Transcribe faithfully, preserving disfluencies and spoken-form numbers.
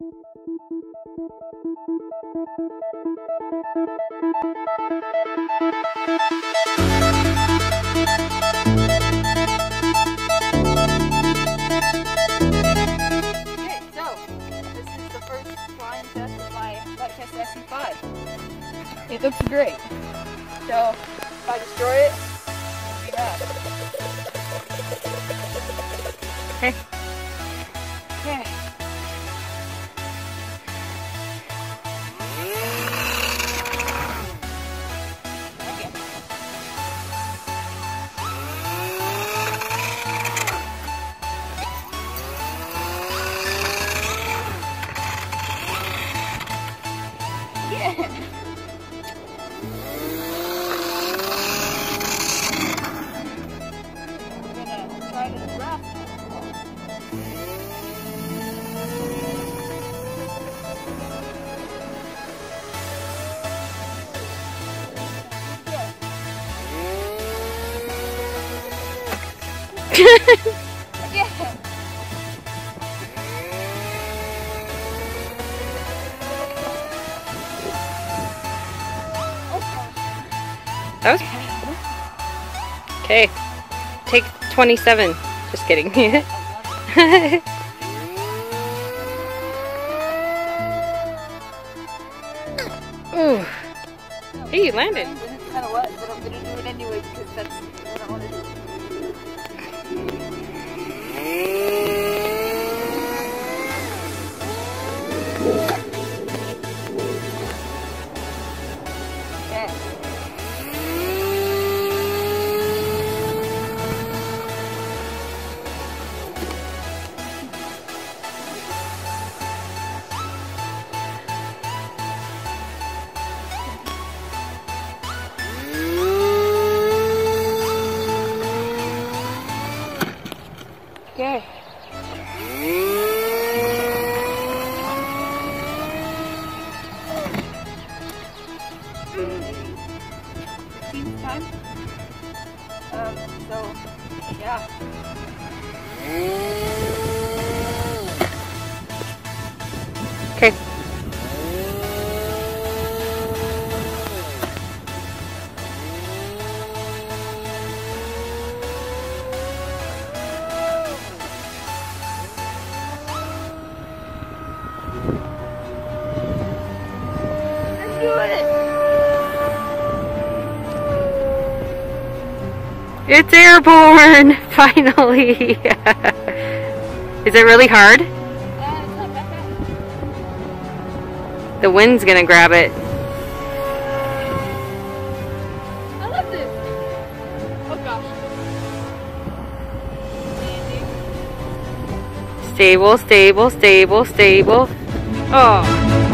S E five. It looks great. So if I destroy it, what do we have? Okay. Okay. That was okay. Take twenty-seven. Just kidding. Ooh. Hey, you landed. It's kind of wet, but I'm gonna do it anyway because that's what I want to do. Okay. fifteenth time. Um, so, yeah. Okay. It's airborne! Finally! Is it really hard? Uh, it's not that bad. The wind's gonna grab it. I love this! Oh gosh. Stable, stable, stable, stable. Oh.